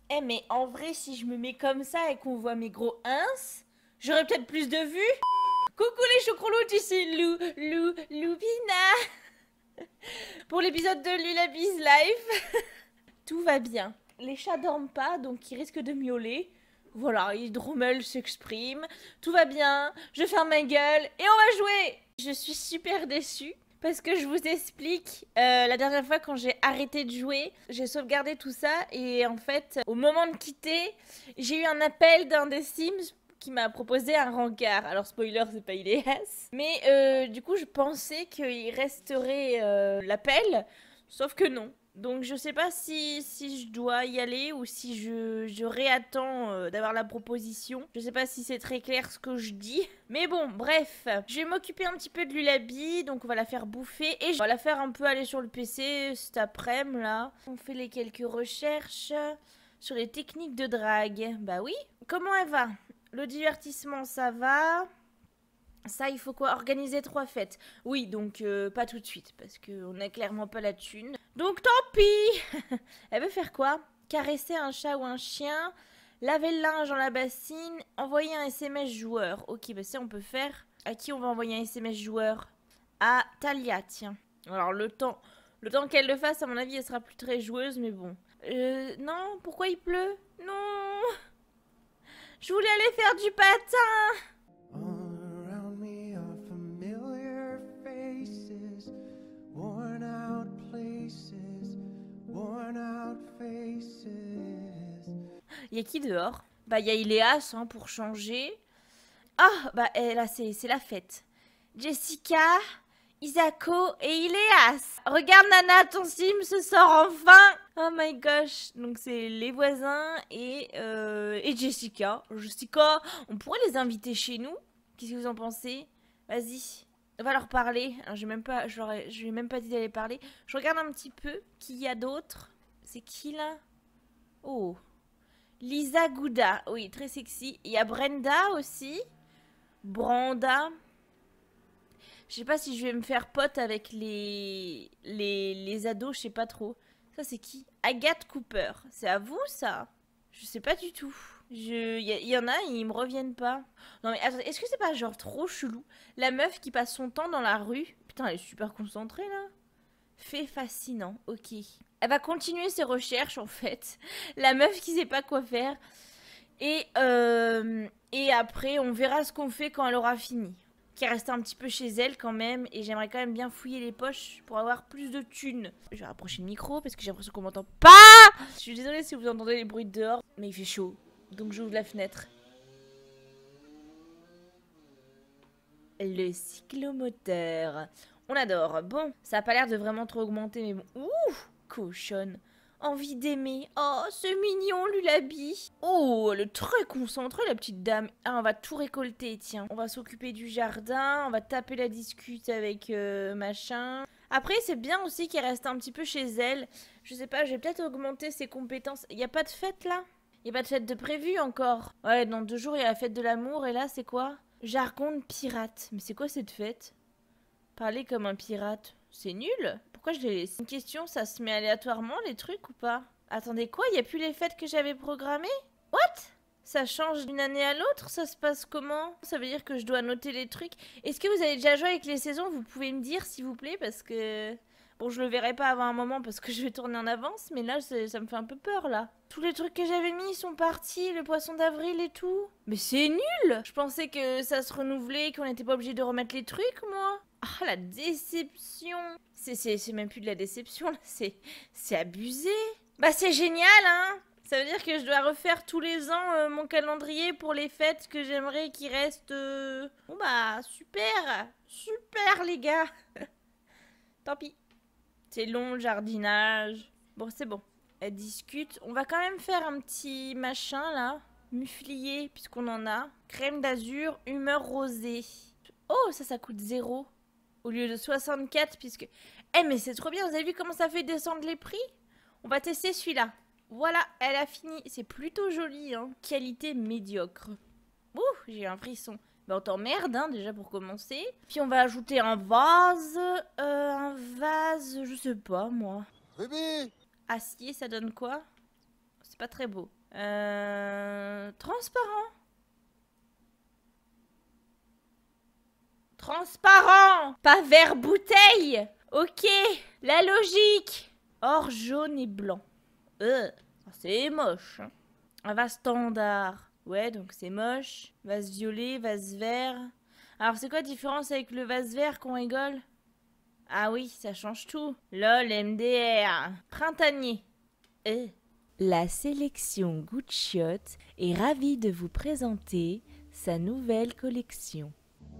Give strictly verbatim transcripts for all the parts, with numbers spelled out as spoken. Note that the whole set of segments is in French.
Eh mais en vrai, si je me mets comme ça et qu'on voit mes gros ins, j'aurais peut-être plus de vues. Coucou les choucrouloutes, ici Lou, Lou, Loubina. Pour l'épisode de Lulabi's Life. Tout va bien. Les chats dorment pas, donc ils risquent de miauler. Voilà, Hydromel s'exprime. Tout va bien, je ferme ma gueule et on va jouer. Je suis super déçue. Parce que je vous explique, euh, la dernière fois quand j'ai arrêté de jouer, j'ai sauvegardé tout ça et en fait, au moment de quitter, j'ai eu un appel d'un des Sims qui m'a proposé un rencard. Alors spoiler, c'est pas Iléas. Mais euh, du coup, je pensais qu'il resterait euh, l'appel, sauf que non. Donc je sais pas si, si je dois y aller ou si je, je réattends euh, d'avoir la proposition. Je sais pas si c'est très clair ce que je dis. Mais bon, bref. Je vais m'occuper un petit peu de Lulabi. Donc on va la faire bouffer. Et je vais la faire un peu aller sur le P C cet après-midi là. On fait les quelques recherches sur les techniques de drague. Bah oui. Comment elle va? Le divertissement ça va. Ça, il faut quoi? Organiser trois fêtes. Oui, donc euh, pas tout de suite, parce qu'on n'a clairement pas la thune. Donc tant pis. Elle veut faire quoi? Caresser un chat ou un chien, laver le linge dans la bassine, envoyer un S M S joueur. Ok, bah ça on peut faire. À qui on va envoyer un S M S joueur? À Talia, tiens. Alors le temps, le temps qu'elle le fasse, à mon avis, elle sera plus très joueuse, mais bon. Euh, non, pourquoi il pleut? Non. Je voulais aller faire du patin. Il y a qui dehors? Bah, il y a Iléas hein, pour changer. Ah, bah eh, là, c'est la fête. Jessica, Isako et Iléas. Regarde, Nana, ton sim se sort enfin. Oh my gosh. Donc, c'est les voisins et, euh, et Jessica. Jessica, on pourrait les inviter chez nous. Qu'est-ce que vous en pensez? Vas-y. On va leur parler. Je n'ai même pas, je lui ai même pas dit d'aller parler. Je regarde un petit peu qui y a d'autres. C'est qui là? Oh. Lisa Gouda, oui, très sexy. Il y a Brenda aussi. Branda. Je sais pas si je vais me faire pote avec les, les, les ados, je sais pas trop. Ça, c'est qui? Agathe Cooper. C'est à vous, ça? Je sais pas du tout. Il y, y en a, ils me reviennent pas. Non, mais attends, est-ce que c'est pas genre trop chelou? La meuf qui passe son temps dans la rue. Putain, elle est super concentrée, là. Fait fascinant, ok. Elle va continuer ses recherches en fait. La meuf qui sait pas quoi faire. Et, euh, et après, on verra ce qu'on fait quand elle aura fini. Qui reste un petit peu chez elle quand même. Et j'aimerais quand même bien fouiller les poches pour avoir plus de thunes. Je vais rapprocher le micro parce que j'ai l'impression qu'on m'entend pas. Je suis désolée si vous entendez les bruits de dehors. Mais il fait chaud. Donc j'ouvre la fenêtre. Le cyclomoteur. On adore. Bon, ça a pas l'air de vraiment trop augmenter, mais bon. Ouh, cochonne. Envie d'aimer. Oh, c'est mignon, Lulabi. Oh, elle est très concentrée, la petite dame. Ah, on va tout récolter, tiens. On va s'occuper du jardin. On va taper la discute avec euh, machin. Après, c'est bien aussi qu'elle reste un petit peu chez elle. Je sais pas, je vais peut-être augmenter ses compétences. Il n'y a pas de fête, là? Il n'y a pas de fête de prévu, encore? Ouais, dans deux jours, il y a la fête de l'amour. Et là, c'est quoi? Jargon de pirate. Mais c'est quoi cette fête? Parler comme un pirate. C'est nul. Pourquoi je les laisse? Une question, ça se met aléatoirement les trucs ou pas? Attendez, quoi? Il n'y a plus les fêtes que j'avais programmées? What? Ça change d'une année à l'autre? Ça se passe comment? Ça veut dire que je dois noter les trucs. Est-ce que vous avez déjà joué avec les saisons? Vous pouvez me dire s'il vous plaît parce que... Bon, je le verrai pas avant un moment parce que je vais tourner en avance, mais là, ça me fait un peu peur, là. Tous les trucs que j'avais mis sont partis, le poisson d'avril et tout. Mais c'est nul! Je pensais que ça se renouvelait, qu'on n'était pas obligé de remettre les trucs, moi. Ah, la déception! C'est même plus de la déception, là, c'est abusé. Bah, c'est génial, hein! Ça veut dire que je dois refaire tous les ans euh, mon calendrier pour les fêtes que j'aimerais qu'il reste... Euh... Bon, bah, super! Super, les gars! Tant pis. C'est long, le jardinage. Bon, c'est bon. Elle discute. On va quand même faire un petit machin, là. Muflier, puisqu'on en a. Crème d'azur, humeur rosée. Oh, ça, ça coûte zéro. Au lieu de soixante-quatre, puisque... Eh, mais c'est trop bien. Vous avez vu comment ça fait descendre les prix? On va tester celui-là. Voilà, elle a fini. C'est plutôt joli, hein. Qualité médiocre. Ouh, j'ai un frisson. Bah on t'emmerde hein, déjà pour commencer. Puis on va ajouter un vase. Euh, un vase, je sais pas moi. Ruby! Acier, ça donne quoi? C'est pas très beau. Euh... Transparent. Transparent. Pas vert bouteille. Ok. La logique. Or jaune et blanc. Euh, c'est moche. Hein. Un vase standard. Ouais, donc c'est moche. Vase violet, vase vert. Alors c'est quoi la différence avec le vase vert qu'on rigole? Ah oui, ça change tout. Lol, M D R. Printanier. Euh. La sélection Goodshot est ravie de vous présenter sa nouvelle collection.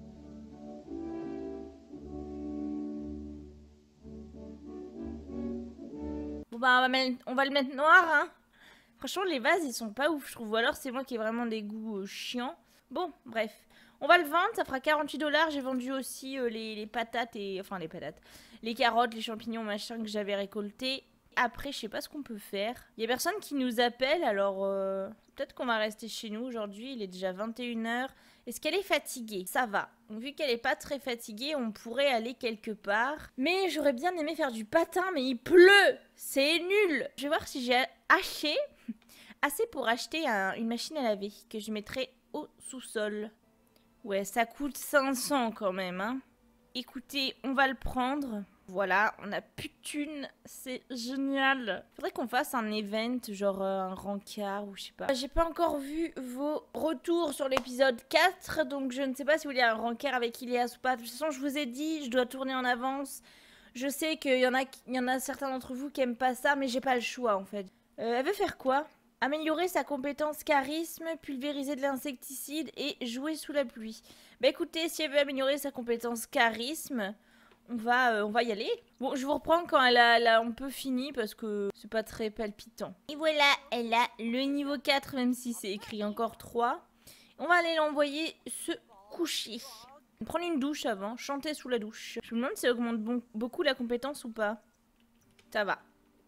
Bon bah on va, mettre, on va le mettre noir hein. Franchement les vases ils sont pas ouf je trouve. Ou alors c'est moi qui ai vraiment des goûts euh, chiants. Bon bref. On va le vendre, ça fera quarante-huit dollars. J'ai vendu aussi euh, les, les patates et... Enfin les patates. Les carottes, les champignons machin que j'avais récoltés. Après je sais pas ce qu'on peut faire. Il y a personne qui nous appelle alors euh, peut-être qu'on va rester chez nous aujourd'hui. Il est déjà vingt et une heures. Est-ce qu'elle est fatiguée? Ça va. Donc, vu qu'elle est pas très fatiguée, on pourrait aller quelque part. Mais j'aurais bien aimé faire du patin, mais il pleut. C'est nul. Je vais voir si j'ai haché assez pour acheter un, une machine à laver que je mettrai au sous-sol. Ouais, ça coûte cinq cents quand même. Hein. Écoutez, on va le prendre. Voilà, on a plus de thunes, c'est génial. Faudrait qu'on fasse un event, genre euh, un rencard ou je sais pas. J'ai pas encore vu vos retours sur l'épisode quatre, donc je ne sais pas si vous voulez un rencard avec Ilias ou pas. De toute façon, je vous ai dit, je dois tourner en avance. Je sais qu'il y en a, il y en a certains d'entre vous qui aiment pas ça, mais j'ai pas le choix en fait. Euh, elle veut faire quoi? Améliorer sa compétence charisme, pulvériser de l'insecticide et jouer sous la pluie. Bah écoutez, si elle veut améliorer sa compétence charisme... On va, euh, on va y aller. Bon, je vous reprends quand elle a, elle a un peu fini parce que c'est pas très palpitant. Et voilà, elle a le niveau quatre, même si c'est écrit encore trois. On va aller l'envoyer se coucher. Prendre une douche avant, chanter sous la douche. Je me demande si ça augmente bon, beaucoup la compétence ou pas. Ça va.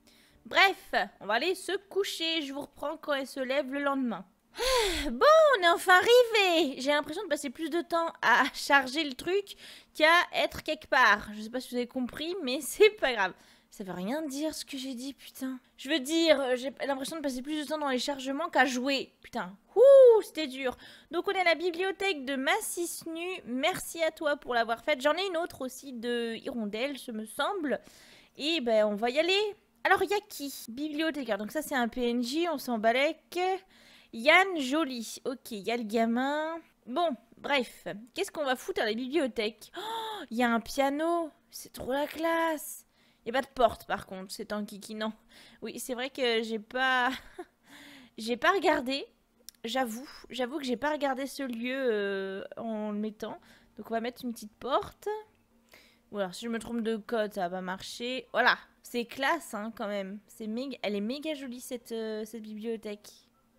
Bref, on va aller se coucher. Je vous reprends quand elle se lève le lendemain. Bon, on est enfin arrivé. J'ai l'impression de passer plus de temps à charger le truc qu'à être quelque part. Je sais pas si vous avez compris, mais c'est pas grave. Ça veut rien dire ce que j'ai dit, putain. Je veux dire, j'ai l'impression de passer plus de temps dans les chargements qu'à jouer. Putain, ouh, c'était dur. Donc on est à la bibliothèque de Massisnu. Merci à toi pour l'avoir faite. J'en ai une autre aussi de Hirondelle, ce me semble. Et ben, on va y aller. Alors, il y a qui? Bibliothécaire. Donc ça, c'est un P N J, on s'en balèque. Yann Joly. Ok, il y a le gamin. Bon, bref. Qu'est-ce qu'on va foutre à la bibliothèque? Oh, il y a un piano. C'est trop la classe. Il n'y a pas de porte, par contre. C'est en kikinant. Oui, c'est vrai que j'ai pas... j'ai pas regardé. J'avoue. J'avoue que j'ai pas regardé ce lieu euh, en le mettant. Donc, on va mettre une petite porte. Ou alors, si je me trompe de code, ça va pas marcher. Voilà. C'est classe, hein, quand même. C'est méga... Elle est méga jolie, cette, euh, cette bibliothèque.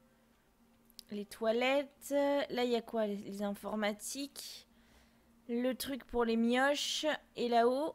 Les toilettes. Là, il y a quoi? Les, les informatiques. Le truc pour les mioches. Et là-haut...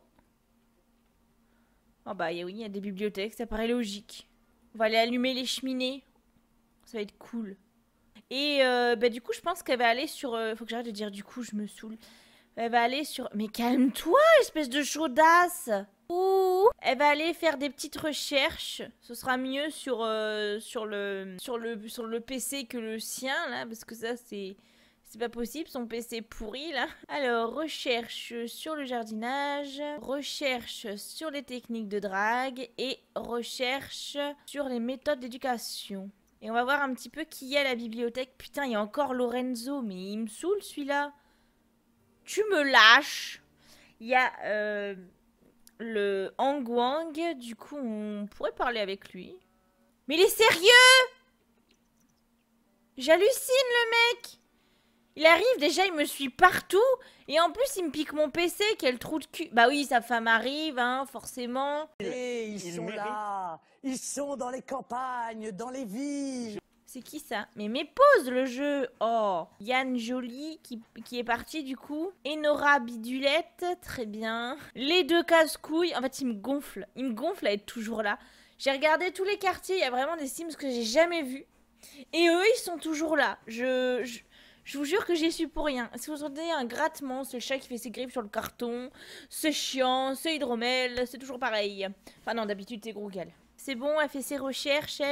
Oh bah, y a, oui, il y a des bibliothèques. Ça paraît logique. On va aller allumer les cheminées. Ça va être cool. Et euh, bah, du coup, je pense qu'elle va aller sur... Euh, faut que j'arrête de dire du coup, je me saoule. Elle va aller sur... Mais calme-toi, espèce de chaudasse! Ouh! Elle va aller faire des petites recherches. Ce sera mieux sur, euh, sur, le, sur, le, sur le P C que le sien, là. Parce que ça, c'est... C'est pas possible, son P C pourri, là. Alors, recherche sur le jardinage. Recherche sur les techniques de drague. Et recherche sur les méthodes d'éducation. Et on va voir un petit peu qui y a à la bibliothèque. Putain, il y a encore Lorenzo. Mais il me saoule, celui-là. Tu me lâches. Il y a euh, le Hang Wang. Du coup, on pourrait parler avec lui. Mais il est sérieux? J'hallucine, le mec. Il arrive, déjà, il me suit partout. Et en plus, il me pique mon P C. Quel trou de cul. Bah oui, sa femme arrive, hein, forcément. Et ils, ils sont méritent. Là. Ils sont dans les campagnes, dans les villes. C'est qui ça? Mais mais pose le jeu. Oh, Yann Joly qui, qui est parti du coup. Enora Bidulette, très bien. Les deux casse-couilles. En fait, il me gonfle. Il me gonfle à être toujours là. J'ai regardé tous les quartiers. Il y a vraiment des Sims que j'ai jamais vus. Et eux, ils sont toujours là. Je... je... Je vous jure que j'y suis pour rien. Si vous entendez un grattement, c'est le chat qui fait ses griffes sur le carton. C'est chiant, c'est hydromel, c'est toujours pareil. Enfin non, d'habitude c'est Grougal. C'est bon, elle fait ses recherches, elle.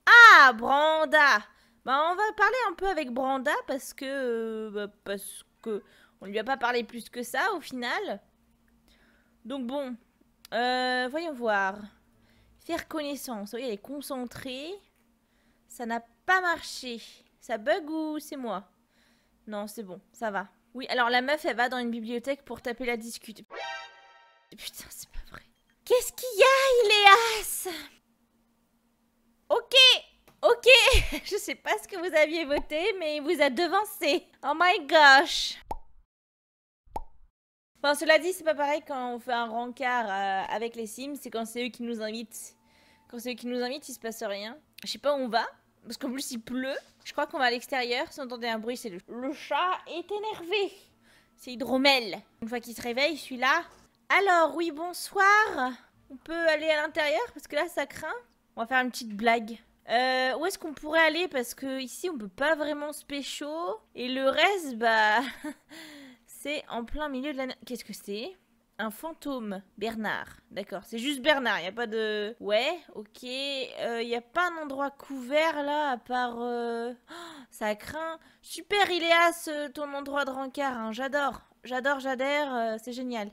Ah, Branda. Bah, on va parler un peu avec Branda parce que... Euh, bah, parce que... On lui a pas parlé plus que ça, au final. Donc bon. Euh, voyons voir. Faire connaissance. Oui, elle est concentrée. Ça n'a pas marché. Ça bug ou c'est moi? Non, c'est bon, ça va. Oui, alors la meuf, elle va dans une bibliothèque pour taper la discute. Putain, c'est pas vrai. Qu'est-ce qu'il y a, Iléas? Ok, ok. Je sais pas ce que vous aviez voté, mais il vous a devancé. Oh my gosh. Bon, cela dit, c'est pas pareil quand on fait un rencard euh, avec les Sims. C'est quand c'est eux qui nous invitent. Quand c'est eux qui nous invitent, il se passe rien. Je sais pas où on va. Parce qu'en plus, il pleut. Je crois qu'on va à l'extérieur. Si on entendait un bruit, c'est le... Le chat est énervé. C'est Hydromel. Une fois qu'il se réveille, celui-là. Alors, oui, bonsoir. On peut aller à l'intérieur parce que là, ça craint. On va faire une petite blague. Euh, où est-ce qu'on pourrait aller? Parce que ici, on peut pas vraiment se pécho. Et le reste, bah... c'est en plein milieu de la... Qu'est-ce que c'est? Un fantôme. Bernard. D'accord. C'est juste Bernard. Il n'y a pas de... Ouais, ok. Il euh, n'y a pas un endroit couvert, là, à part... Euh... Oh, ça craint. Super, Iléas, euh, ton endroit de rencard. Hein. J'adore. J'adore, j'adhère. Euh, c'est génial.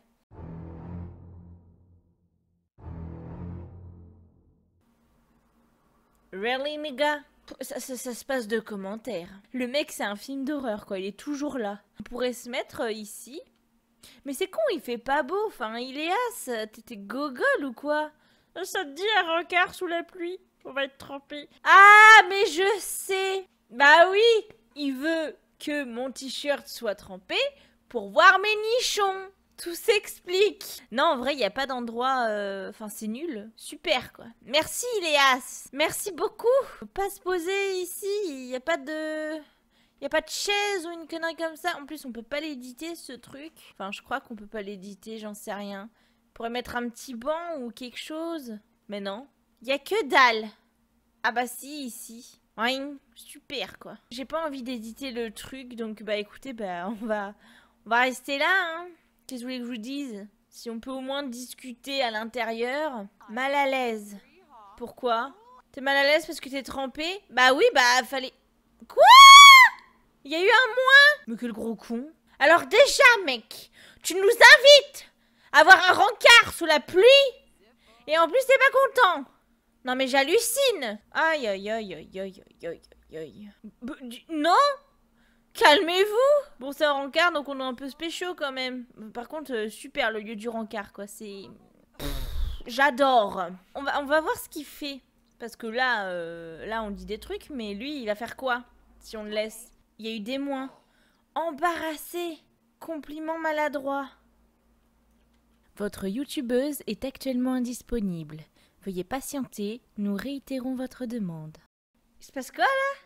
Really, nigga? Ça, ça, ça se passe de commentaires. Le mec, c'est un film d'horreur, quoi. Il est toujours là. On pourrait se mettre euh, ici. Mais c'est con, il fait pas beau. Enfin, Iléas, t'étais gogol ou quoi? Ça te dit un rencard sous la pluie? On va être trempé. Ah, mais je sais. Bah oui, il veut que mon t-shirt soit trempé pour voir mes nichons. Tout s'explique. Non, en vrai, il n'y a pas d'endroit... Enfin, euh... c'est nul. Super, quoi. Merci, Iléas. Merci beaucoup. Faut pas se poser ici. Il n'y a pas de... Il a pas de chaise ou une connerie comme ça. En plus, on peut pas l'éditer, ce truc. Enfin, je crois qu'on peut pas l'éditer, j'en sais rien. On pourrait mettre un petit banc ou quelque chose. Mais non. Il y a que dalle. Ah bah si, ici. Oui, super, quoi. J'ai pas envie d'éditer le truc, donc bah écoutez, bah on va... On va rester là, hein. Qu'est-ce que vous voulez que je vous dise? Si on peut au moins discuter à l'intérieur. Mal à l'aise. Pourquoi? T'es mal à l'aise parce que t'es trempé? Bah oui, bah fallait... Quoi? Il y a eu un moins? Mais quel gros con. Alors déjà, mec, tu nous invites à avoir un rencard sous la pluie et en plus t'es pas content. Non mais j'hallucine. Aïe aïe aïe aïe aïe aïe aïe aïe. Non? Calmez-vous. Bon, c'est un rencard, donc on est un peu spéciaux quand même. Par contre, euh, super le lieu du rencard, quoi. C'est... J'adore. On va, on va voir ce qu'il fait. Parce que là, euh, là, on dit des trucs, mais lui, il va faire quoi si on le laisse? Il y a eu des moins. Embarrassé. Compliment maladroit. Votre youtubeuse est actuellement indisponible. Veuillez patienter, nous réitérons votre demande. Il se passe quoi, là?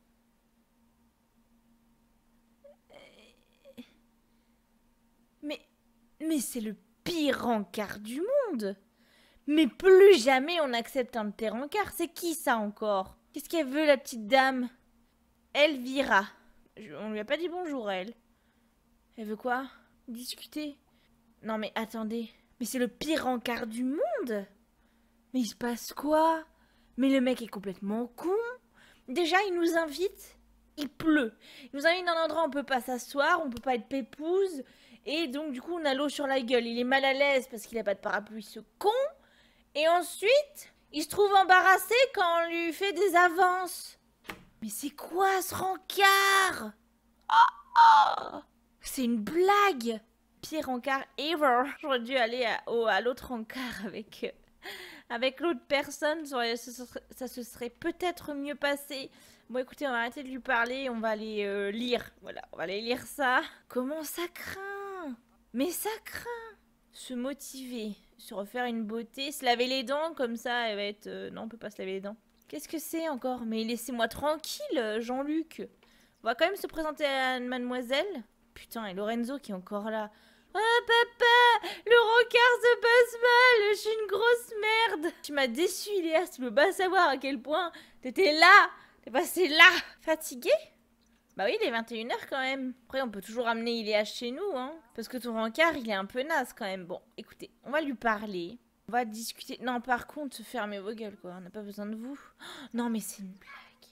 Mais, mais c'est le pire rencard du monde. Mais plus jamais on accepte un de tes rencards. C'est qui ça encore? Qu'est-ce qu'elle veut, la petite dame? Elvira. Je, on lui a pas dit bonjour, elle. Elle veut quoi? Discuter? Non mais attendez. Mais c'est le pire rencard du monde. Mais il se passe quoi? Mais le mec est complètement con. Déjà, il nous invite. Il pleut. Il nous invite dans un endroit où on peut pas s'asseoir, on peut pas être pépouze. Et donc, du coup, on a l'eau sur la gueule. Il est mal à l'aise parce qu'il a pas de parapluie, ce con. Et ensuite, il se trouve embarrassé quand on lui fait des avances. Mais c'est quoi ce rencard? Oh, oh. C'est une blague. Pire rencard ever. J'aurais dû aller à, oh, à l'autre rencard avec, euh, avec l'autre personne. Ça, ça, ça se serait peut-être mieux passé. Bon, écoutez, on va arrêter de lui parler. On va aller euh, lire. Voilà, on va aller lire ça. Comment ça craint? Mais ça craint. Se motiver. Se refaire une beauté. Se laver les dents, comme ça, elle va être... Euh, non, on peut pas se laver les dents. Qu'est-ce que c'est encore? Mais laissez-moi tranquille, Jean-Luc. On va quand même se présenter à mademoiselle. Putain, et Lorenzo qui est encore là. Ah, papa, le rencard se passe mal. Je suis une grosse merde. Tu m'as déçu, Iléas. Tu peux pas savoir à quel point t'étais là. T'es passé là. Fatigué? Bah oui, il est vingt et une heures quand même. Après, on peut toujours amener Iléas chez nous, hein. Parce que ton rencard, il est un peu naze quand même. Bon, écoutez, on va lui parler. On va discuter. Non, par contre, fermez vos gueules, quoi. On n'a pas besoin de vous. Non, mais c'est une blague.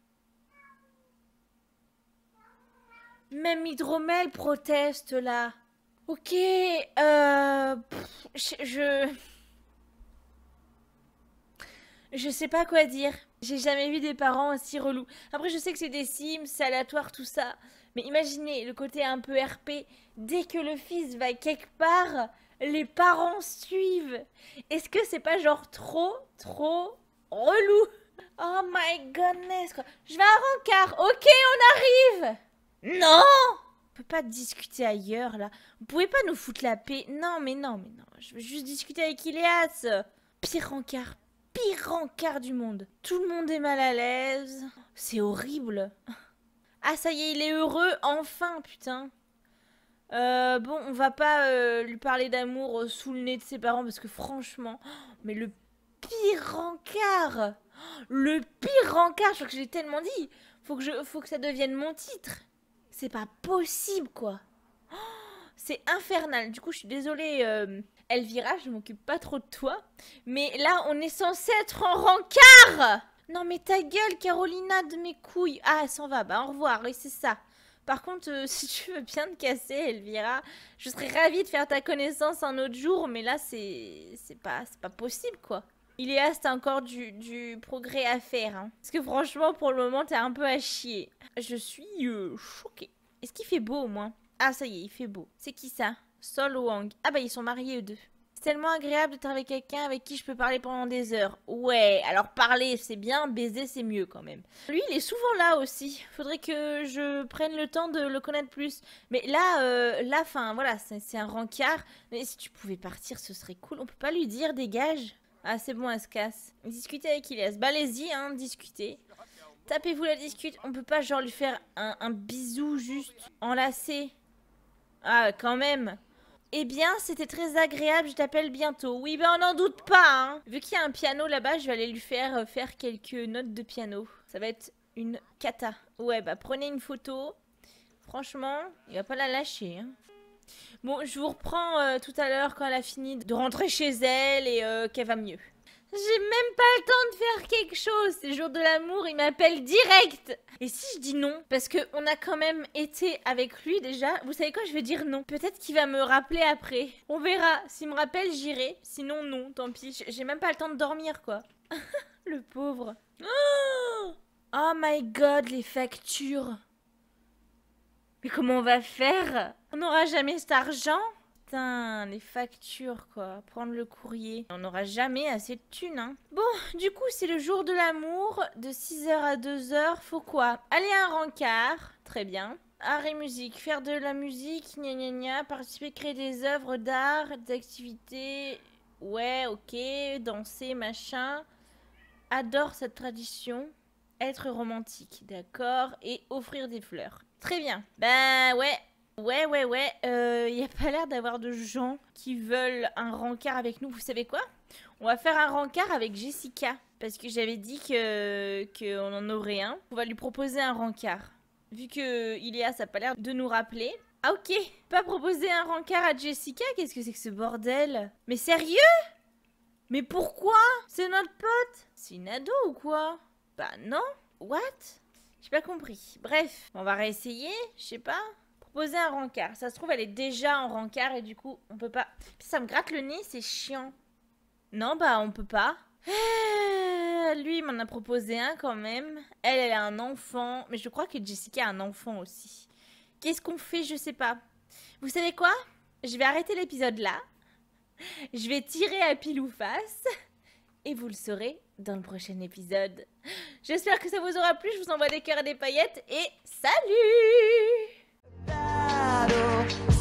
Même Hydromel proteste, là. Ok, euh... Pff, je... je... Je sais pas quoi dire. J'ai jamais vu des parents aussi relous. Après, je sais que c'est des Sims, c'est aléatoire, tout ça. Mais imaginez le côté un peu R P. Dès que le fils va quelque part, les parents suivent. Est-ce que c'est pas genre trop, trop relou? Oh my goodness, quoi. Je vais à Rancard. Ok, on arrive. Non! On peut pas discuter ailleurs, là. Vous pouvez pas nous foutre la paix. Non, mais non, mais non. Je veux juste discuter avec Iléas. Pire Rancard. Pire Rancard du monde. Tout le monde est mal à l'aise. C'est horrible. Ah, ça y est, il est heureux. Enfin, putain. Euh, bon, on va pas euh, lui parler d'amour euh, sous le nez de ses parents parce que franchement... Mais le pire Rancard. Le pire Rancard. Je crois que je l'ai tellement dit. Faut que, je, faut que ça devienne mon titre. C'est pas possible, quoi. C'est infernal. Du coup, je suis désolée, euh, Elvira, je m'occupe pas trop de toi. Mais là, on est censé être en Rancard. Non, mais ta gueule, Carolina, de mes couilles. Ah, elle s'en va. Bah, au revoir. Oui, c'est ça. Par contre, euh, si tu veux bien te casser, Elvira, je serais ravie de faire ta connaissance un autre jour. Mais là, c'est c'est pas, c'est pas possible, quoi. Iléas, t'as encore du, du progrès à faire. Hein. Parce que franchement, pour le moment, t'es un peu à chier. Je suis euh, choquée. Est-ce qu'il fait beau, au moins? Ah, ça y est, il fait beau. C'est qui, ça? Sol Wang. Ah bah, ils sont mariés, eux deux. C'est tellement agréable d'être avec quelqu'un avec qui je peux parler pendant des heures. Ouais, alors parler, c'est bien. Baiser, c'est mieux, quand même. Lui, il est souvent là, aussi. Faudrait que je prenne le temps de le connaître plus. Mais là, euh, là, enfin, voilà, c'est un Rancard. Mais si tu pouvais partir, ce serait cool. On peut pas lui dire, dégage? Ah, c'est bon, elle se casse. Discutez avec Iléas. Bah, allez-y, hein, discutez. Tapez-vous la discute. On peut pas, genre, lui faire un, un bisou juste enlacé. Ah, quand même. Eh bien, c'était très agréable. Je t'appelle bientôt. Oui, ben, on n'en doute pas, hein. Vu qu'il y a un piano là-bas, je vais aller lui faire euh, faire quelques notes de piano. Ça va être une cata. Ouais, bah, prenez une photo. Franchement, il va pas la lâcher, hein. Bon, je vous reprends euh, tout à l'heure quand elle a fini de rentrer chez elle et euh, qu'elle va mieux. J'ai même pas le temps de faire quelque chose. C'est le jour de l'amour, il m'appelle direct. Et si je dis non? Parce qu'on a quand même été avec lui déjà. Vous savez quoi? Je vais dire non. Peut-être qu'il va me rappeler après. On verra. S'il me rappelle, j'irai. Sinon, non. Tant pis. J'ai même pas le temps de dormir, quoi. Le pauvre. Oh, oh my god, les factures. Mais comment on va faire? On n'aura jamais cet argent? Putain, les factures, quoi. Prendre le courrier. On n'aura jamais assez de thunes, hein. Bon, du coup, c'est le jour de l'amour. De six heures à deux heures. Faut quoi? Aller à un Rancard. Très bien. Art et musique. Faire de la musique. Gna gna gna. Participer, créer des œuvres d'art. Des activités. Ouais, ok. Danser, machin. Adore cette tradition. Être romantique. D'accord. Et offrir des fleurs. Très bien. Bah, ouais. Ouais, ouais, ouais, il euh, n'y a pas l'air d'avoir de gens qui veulent un Rancard avec nous. Vous savez quoi? On va faire un Rancard avec Jessica. Parce que j'avais dit que qu'on en aurait un. On va lui proposer un Rancard. Vu que Iléas a pas l'air de nous rappeler. Ah ok, pas proposer un Rancard à Jessica? Qu'est-ce que c'est que ce bordel? Mais sérieux? Mais pourquoi? C'est notre pote? C'est une ado ou quoi? Bah non. What? J'ai pas compris. Bref, on va réessayer, je sais pas. Poser un Rancard. Ça se trouve, elle est déjà en Rancard et du coup, on peut pas... Puis ça me gratte le nez, c'est chiant. Non, bah, on peut pas. Euh, lui, il m'en a proposé un quand même. Elle, elle a un enfant. Mais je crois que Jessica a un enfant aussi. Qu'est-ce qu'on fait? Je sais pas. Vous savez quoi? Je vais arrêter l'épisode là. Je vais tirer à pile ou face. Et vous le saurez dans le prochain épisode. J'espère que ça vous aura plu. Je vous envoie des cœurs et des paillettes. Et salut! Claro.